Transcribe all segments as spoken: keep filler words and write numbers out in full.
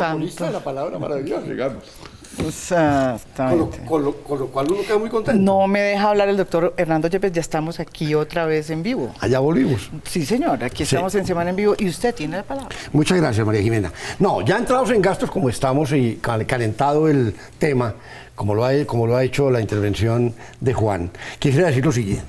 monopolista de la palabra maravillosa, digamos. Exactamente. Con lo, con, lo, con lo cual uno queda muy contento. No me deja hablar el doctor Hernando Yepes, ya estamos aquí otra vez en vivo. Allá volvimos. Sí, señor, aquí estamos sí. en Semana en Vivo y usted tiene la palabra. Muchas gracias, María Jimena. No, ya entrados en gastos como estamos y calentado el tema, como lo ha, como lo ha hecho la intervención de Juan, quisiera decir lo siguiente.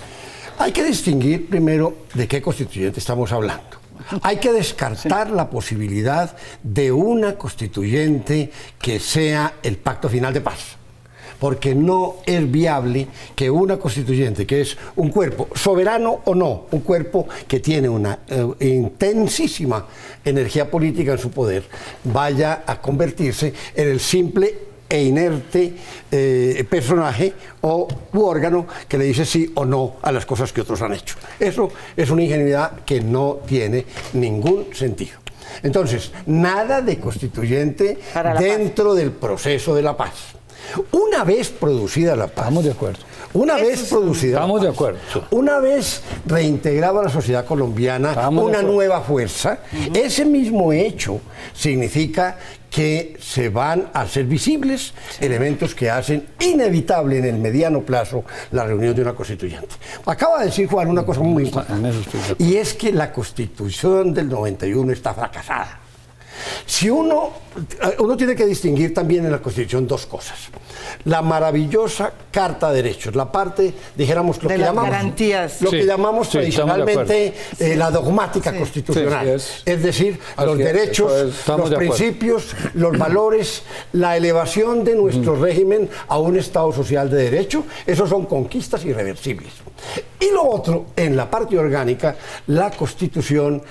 Hay que distinguir primero de qué constituyente estamos hablando. Hay que descartar sí. la posibilidad de una constituyente que sea el pacto final de paz, porque no es viable que una constituyente, que es un cuerpo soberano o no, un cuerpo que tiene una eh, intensísima energía política en su poder, vaya a convertirse en el simple e inerte eh, personaje o u órgano que le dice sí o no a las cosas que otros han hecho. Eso es una ingenuidad que no tiene ningún sentido. Entonces, nada de constituyente dentro del proceso de la paz. Una vez producida la paz, estamos de acuerdo. Una vez producida estamos la paz, de acuerdo. Una vez reintegrada a la sociedad colombiana estamos una nueva fuerza, uh-huh. ese mismo hecho significa que se van a hacer visibles sí. elementos que hacen inevitable en el mediano plazo la reunión de una constituyente. Acaba de decir Juan una cosa muy importante, y es que la Constitución del noventa y uno está fracasada. Si uno, uno tiene que distinguir también en la Constitución dos cosas. La maravillosa Carta de Derechos, la parte, dijéramos, lo de que las llamamos, garantías. lo que sí, llamamos sí, tradicionalmente eh, la dogmática sí. constitucional. Sí, sí, es, es decir, los es, derechos, es, los principios, los valores, la elevación de nuestro mm. régimen a un Estado social de derecho, esos son conquistas irreversibles. Y lo otro, en la parte orgánica, la Constitución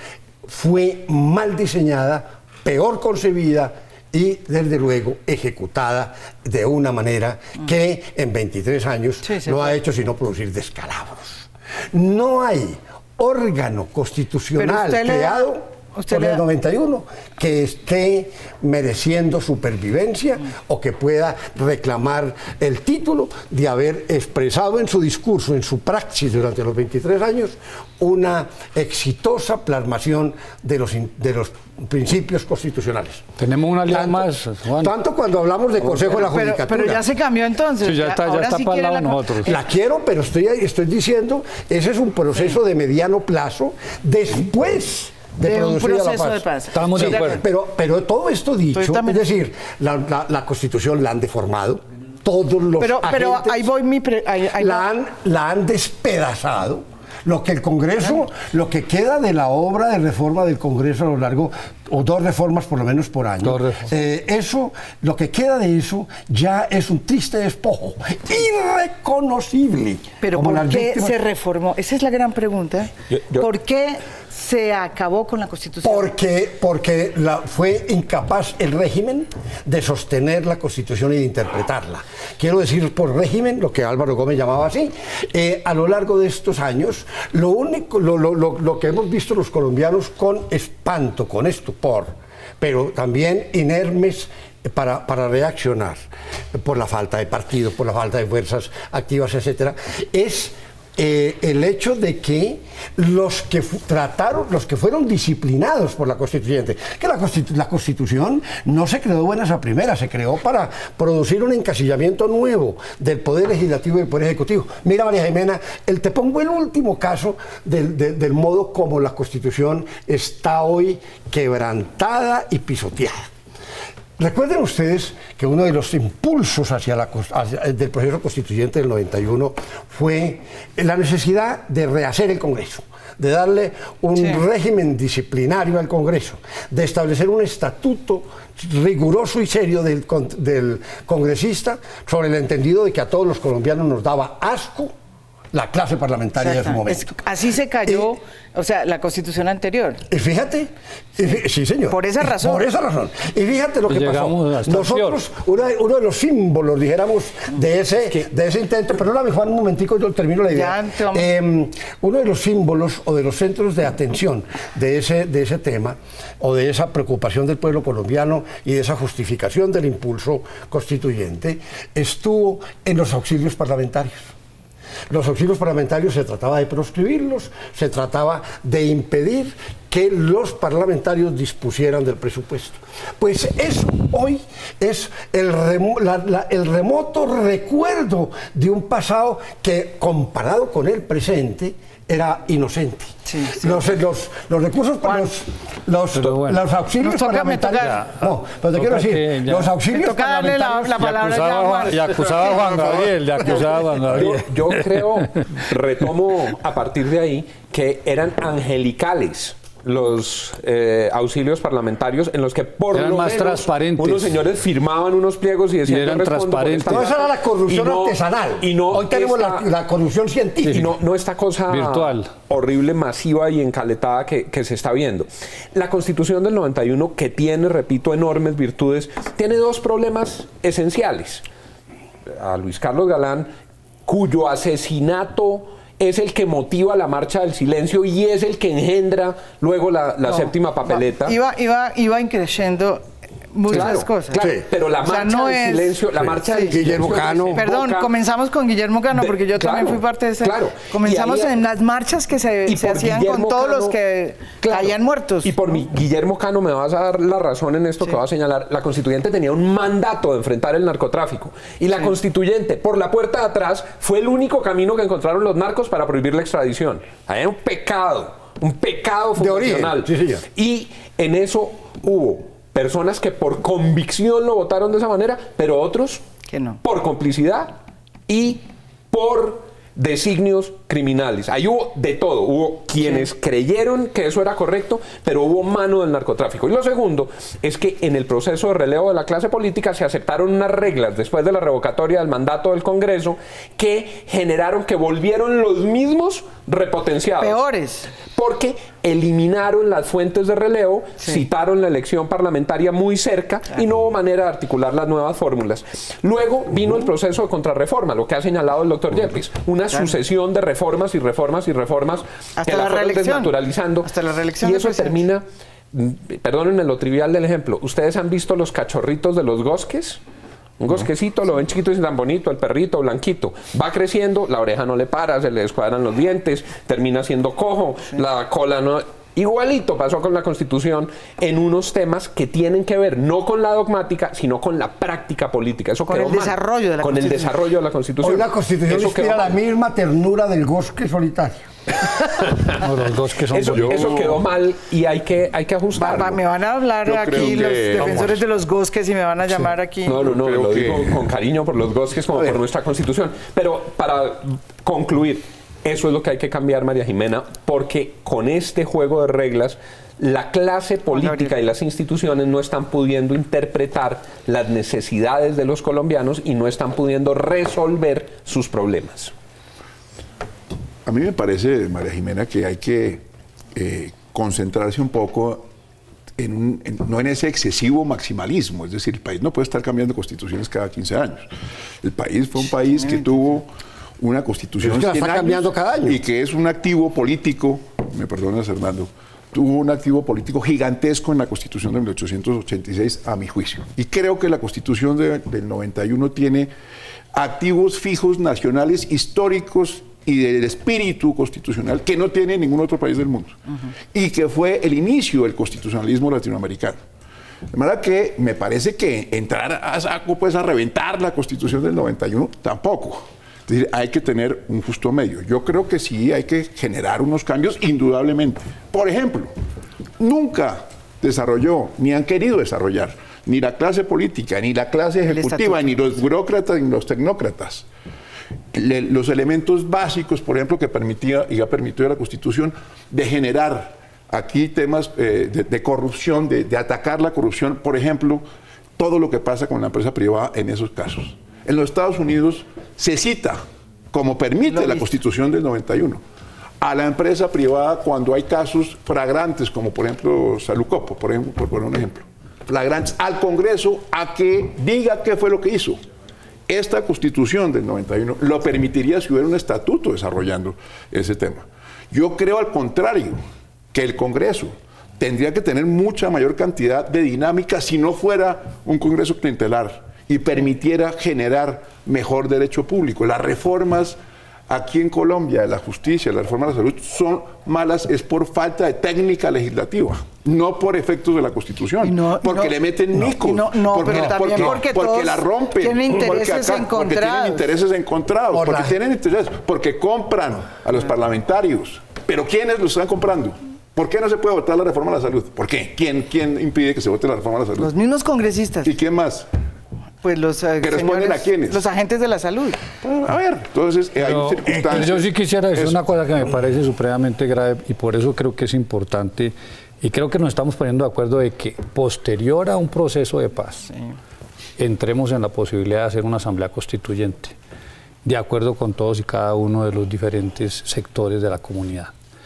fue mal diseñada, peor concebida y, desde luego, ejecutada de una manera que en veintitrés años sí, sí, no ha hecho sino producir descalabros. No hay órgano constitucional creado por el noventa y uno que esté mereciendo supervivencia mm. o que pueda reclamar el título de haber expresado en su discurso, en su praxis durante los veintitrés años, una exitosa plasmación de los, de los principios constitucionales. Tenemos una línea tanto, más, Juan. Tanto cuando hablamos de Consejo de la Judicatura. Pero, pero ya se cambió entonces. Sí, ya está, ya está sí para el lado de nosotros. La quiero, pero estoy, estoy diciendo, ese es un proceso sí. de mediano plazo después de, de un proceso la paz. de paz. Estamos sí, de acuerdo. Pero, pero todo esto dicho, es decir, la, la, la Constitución la han deformado, todos los pero, agentes pero ahí voy mi pre, ahí, ahí la, han, la han despedazado. Lo que el Congreso, lo que queda de la obra de reforma del Congreso a lo largo, o dos reformas por lo menos por año, eh, eso, lo que queda de eso ya es un triste despojo, irreconocible. Pero ¿por qué víctimas... se reformó? Esa es la gran pregunta. Yo, yo... ¿Por qué se acabó con la Constitución? Porque, porque la, fue incapaz el régimen de sostener la Constitución y de interpretarla. Quiero decir por régimen, lo que Álvaro Gómez llamaba así, eh, a lo largo de estos años, lo único, lo, lo, lo, lo que hemos visto los colombianos con espanto, con estupor, pero también inermes para, para reaccionar por la falta de partidos, por la falta de fuerzas activas, etcétera, es Eh, el hecho de que los que trataron, los que fueron disciplinados por la Constituyente, que la, Constitu la Constitución no se creó buenas a primeras, se creó para producir un encasillamiento nuevo del Poder Legislativo y del Poder Ejecutivo. Mira, María Jimena, el, te pongo el último caso del, del, del modo como la Constitución está hoy quebrantada y pisoteada. Recuerden ustedes que uno de los impulsos hacia la, hacia, del proceso constituyente del noventa y uno fue la necesidad de rehacer el Congreso, de darle un sí. régimen disciplinario al Congreso, de establecer un estatuto riguroso y serio del, del congresista, sobre el entendido de que a todos los colombianos nos daba asco la clase parlamentaria de su momento. Es, así se cayó, eh, o sea, la Constitución anterior. Y fíjate, y, sí señor. Por esa razón. Por esa razón. Y fíjate lo que pasó. Nosotros, uno, uno de los símbolos, dijéramos, de ese, de ese intento, perdóname Juan un momentico, yo termino la idea. Ya, eh, uno de los símbolos o de los centros de atención de ese, de ese tema, o de esa preocupación del pueblo colombiano y de esa justificación del impulso constituyente, estuvo en los auxilios parlamentarios. Los auxilios parlamentarios se trataba de proscribirlos, se trataba de impedir que los parlamentarios dispusieran del presupuesto. Pues eso hoy es el, remo, la, la, el remoto recuerdo de un pasado que, comparado con el presente, era inocente. Sí, sí. Los, los, los recursos para los, los, bueno. los auxilios toca, parlamentarios. No, pero te quiero decir, los auxilios parlamentarios. La, la palabra y acusaba, y acusaba a Juan Gabriel, y acusaba a Juan Gabriel. Yo, yo creo, retomo a partir de ahí, que eran angelicales los eh, auxilios parlamentarios en los que por eran lo más menos transparentes. Unos señores firmaban unos pliegos y decían y eran transparentes. No, esa era la corrupción y no, artesanal. Y no Hoy tenemos esta, la, la corrupción científica. Y no, no esta cosa virtual, horrible, masiva y encaletada que, que se está viendo. La Constitución del noventa y uno, que tiene, repito, enormes virtudes, tiene dos problemas esenciales. A Luis Carlos Galán, cuyo asesinato es el que motiva la marcha del silencio y es el que engendra luego la, la no, séptima papeleta. No. Iba, iba, iba increciendo muchas claro, cosas. Claro, sí. Pero la marcha o sea, no del es, silencio, la sí, marcha sí. del Guillermo silencio Cano. Perdón, comenzamos con Guillermo Cano, porque yo claro, también fui parte de ese. Claro. Comenzamos ahí, en las marchas que se, se hacían Guillermo con todos Cano, los que claro, caían muertos. Y por mi Guillermo Cano me vas a dar la razón en esto sí. que voy a señalar. La constituyente tenía un mandato de enfrentar el narcotráfico. Y la sí. constituyente, por la puerta de atrás, fue el único camino que encontraron los narcos para prohibir la extradición. Hay un pecado, un pecado fundacional. De origen. Sí, y en eso hubo personas que por convicción lo votaron de esa manera, pero otros que no. por complicidad y por designios criminales. Ahí hubo de todo. Hubo quienes sí. creyeron que eso era correcto, pero hubo mano del narcotráfico. Y lo segundo es que en el proceso de relevo de la clase política se aceptaron unas reglas después de la revocatoria del mandato del Congreso que generaron que volvieron los mismos repotenciados. Peores. Porque eliminaron las fuentes de relevo, sí. citaron la elección parlamentaria muy cerca claro. y no hubo manera de articular las nuevas fórmulas. Luego vino el proceso de contrarreforma, lo que ha señalado el doctor Yepes, una claro. sucesión de reformas y reformas y reformas hasta que la, la fueron desnaturalizando. Hasta la reelección y eso termina, perdónenme lo trivial del ejemplo, ¿ustedes han visto los cachorritos de los gosques? Un gosquecito, lo ven chiquito y tan bonito, el perrito blanquito. Va creciendo, la oreja no le para, se le descuadran los dientes, termina siendo cojo, sí. la cola no... Igualito pasó con la Constitución en unos temas que tienen que ver no con la dogmática, sino con la práctica política. Eso con quedó el mal. desarrollo de la con el desarrollo de la Constitución. Hoy la Constitución inspira la misma ternura del gosque solitario. No, los dos que son eso, eso quedó mal y hay que, hay que ajustarlo. Va, va, me van a hablar Yo aquí los defensores vamos. de los gosques y me van a llamar sí. aquí. No, no, no, Creo lo que... digo con cariño por los gosques como por nuestra Constitución. Pero para concluir, eso es lo que hay que cambiar, María Jimena, porque con este juego de reglas la clase política y las instituciones no están pudiendo interpretar las necesidades de los colombianos y no están pudiendo resolver sus problemas. A mí me parece, María Jimena, que hay que eh, concentrarse un poco en un, en, no en ese excesivo maximalismo. Es decir, el país no puede estar cambiando constituciones cada quince años. El país fue un país que tuvo una constitución que la está cambiando cada año y que es un activo político, me perdonas Hernando, tuvo un activo político gigantesco en la Constitución de mil ochocientos ochenta y seis, a mi juicio. Y creo que la Constitución de, del noventa y uno tiene activos fijos nacionales históricos y del espíritu constitucional que no tiene ningún otro país del mundo. Uh-huh. Y que fue el inicio del constitucionalismo latinoamericano. De manera que me parece que entrar a saco, pues, a reventar la Constitución del noventa y uno, tampoco. Es decir, hay que tener un justo medio. Yo creo que sí hay que generar unos cambios, indudablemente. Por ejemplo, nunca desarrolló, ni han querido desarrollar, ni la clase política, ni la clase ejecutiva, ni los burócratas, ni los tecnócratas, le, los elementos básicos, por ejemplo, que permitía y ha permitido la Constitución de generar aquí temas eh, de, de corrupción, de, de atacar la corrupción, por ejemplo, todo lo que pasa con la empresa privada en esos casos. En los Estados Unidos se cita, como permite la Constitución del noventa y uno, a la empresa privada cuando hay casos flagrantes, como por ejemplo Salucopo, por ejemplo, por poner un ejemplo, flagrantes, al Congreso a que diga qué fue lo que hizo. Esta Constitución del noventa y uno lo permitiría si hubiera un estatuto desarrollando ese tema. Yo creo al contrario, que el Congreso tendría que tener mucha mayor cantidad de dinámica si no fuera un Congreso clientelar y permitiera generar mejor derecho público. Las reformas aquí en Colombia la justicia, la reforma de la salud son malas es por falta de técnica legislativa, no por efectos de la Constitución, no, porque no, le meten micos, no, no, porque, pero también porque, porque, porque la rompen, tienen intereses porque, acá, encontrados. porque tienen intereses encontrados, por porque la... tienen intereses, porque compran a los parlamentarios. Pero ¿quiénes los están comprando? ¿Por qué no se puede votar la reforma de la salud? ¿Por qué? ¿Quién, quién impide que se vote la reforma de la salud? Los mismos congresistas. ¿Y quién más? Pues los eh, ¿que responden a quiénes? Los agentes de la salud. A ver, entonces eh, Pero, hay circunstancias. Yo sí quisiera decir Eso. una cosa que me parece supremamente grave y por eso creo que es importante y creo que nos estamos poniendo de acuerdo de que posterior a un proceso de paz sí. entremos en la posibilidad de hacer una asamblea constituyente de acuerdo con todos y cada uno de los diferentes sectores de la comunidad.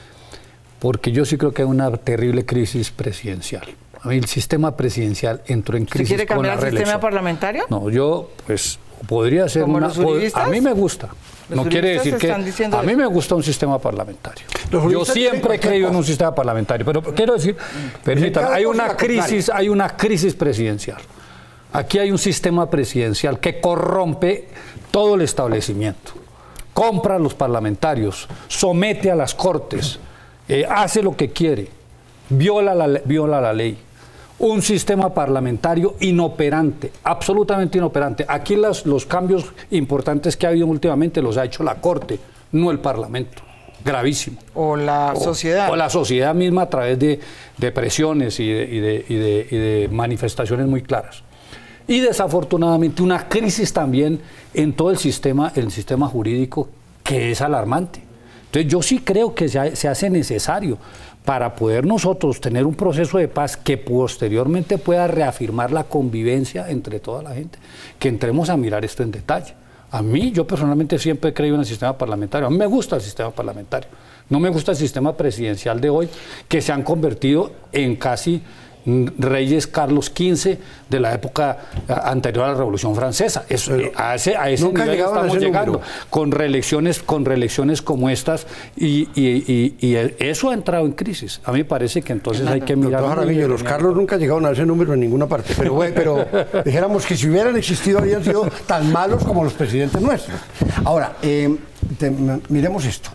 Porque yo sí creo que hay una terrible crisis presidencial. A mí el sistema presidencial entró en crisis. ¿Usted quiere cambiar con la el sistema parlamentario? No, yo pues podría ser ¿Como una... los juristas? A mí me gusta. No quiere decir que... A mí eso? me gusta un sistema parlamentario. Yo siempre he creído en un sistema parlamentario, pero quiero decir, permítanme, hay una crisis, hay una crisis presidencial. Aquí hay un sistema presidencial que corrompe todo el establecimiento. Compra a los parlamentarios, somete a las cortes, eh, hace lo que quiere, viola la, viola la ley. Un sistema parlamentario inoperante, absolutamente inoperante. Aquí las, los cambios importantes que ha habido últimamente los ha hecho la Corte, no el Parlamento. Gravísimo. O la o, sociedad. O la sociedad misma a través de, de presiones y de, y, de, y, de, y de manifestaciones muy claras. Y desafortunadamente una crisis también en todo el sistema, el sistema jurídico, que es alarmante. Entonces yo sí creo que se, se hace necesario para poder nosotros tener un proceso de paz que posteriormente pueda reafirmar la convivencia entre toda la gente, que entremos a mirar esto en detalle. A mí, yo personalmente siempre he creído en el sistema parlamentario. A mí me gusta el sistema parlamentario. No me gusta el sistema presidencial de hoy, que se han convertido en casi reyes Carlos quince de la época anterior a la Revolución Francesa. Eso, a ese, a ese nivel estamos llegando, con reelecciones, con reelecciones como estas, y, y, y, y eso ha entrado en crisis. A mí me parece que entonces hay que mirar... Doctor Jaramillo, los Carlos nunca llegaron a ese número en ninguna parte, pero, pero dijéramos que si hubieran existido habrían sido tan malos como los presidentes nuestros. Ahora, eh, te, miremos esto.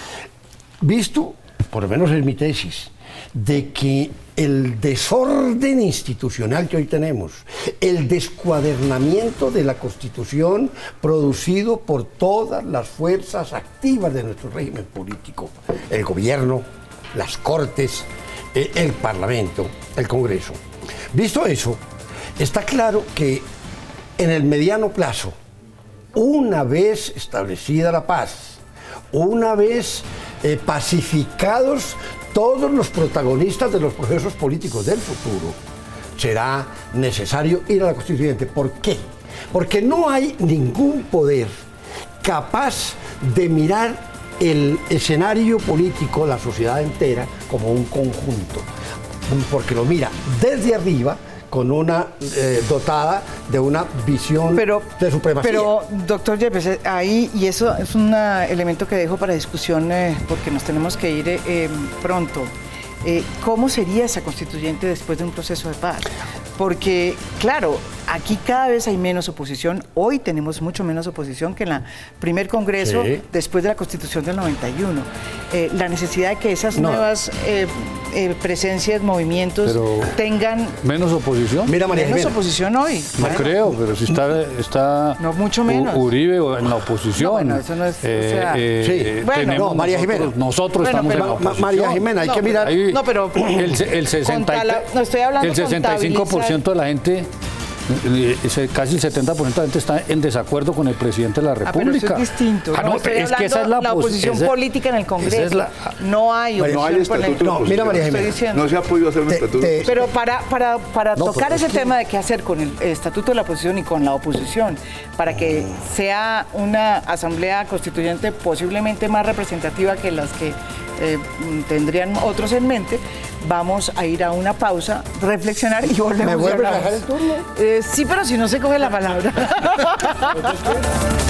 Visto, por lo menos es mi tesis, de que el desorden institucional que hoy tenemos, el descuadernamiento de la Constitución producido por todas las fuerzas activas de nuestro régimen político, el gobierno, las Cortes, eh, el Parlamento, el Congreso. Visto eso, está claro que en el mediano plazo, una vez establecida la paz, una vez eh, pacificados todos los protagonistas de los procesos políticos del futuro, será necesario ir a la Constituyente. ¿Por qué? Porque no hay ningún poder capaz de mirar el escenario político, la sociedad entera, como un conjunto, porque lo mira desde arriba, con una eh, dotada de una visión pero, de supremacía. Pero, doctor Yepes, ahí, y eso es un elemento que dejo para discusión, eh, porque nos tenemos que ir eh, pronto. Eh, ¿Cómo sería esa constituyente después de un proceso de paz? Porque, claro, aquí cada vez hay menos oposición. Hoy tenemos mucho menos oposición que en el primer congreso, sí, después de la Constitución del noventa y uno. Eh, la necesidad de que esas no. nuevas eh, eh, presencias, movimientos pero tengan... ¿Menos oposición? Mira, María menos Jimena. oposición hoy. No bueno, creo, pero si está, está no, mucho menos. Uribe en la oposición. No, bueno, eso no es... Eh, o sea, eh, sí. Bueno, no, María Jimena. Nosotros, nosotros bueno, estamos pero, en la oposición. María Jimena, hay no, que mirar... Ahí, no, pero... El, el, sesenta, la, no, estoy hablando el sesenta y cinco por ciento de la gente... Casi el setenta por ciento de la gente está en desacuerdo con el presidente de la República. Ah, pero eso es distinto. Ah, no, no, estoy es que esa es la, la oposición esa, política en el Congreso. Es la, no hay no hay estatuto. No, mira, María Jimena, no se ha podido hacer un estatuto. Te, pero para, para, para no, tocar ese que... tema de qué hacer con el estatuto de la oposición y con la oposición, para que sea una asamblea constituyente posiblemente más representativa que las que eh, tendrían otros en mente, vamos a ir a una pausa, reflexionar y volvemos. ¿Me vuelves a dejar el turno? Eh, sí, pero si no se coge la palabra.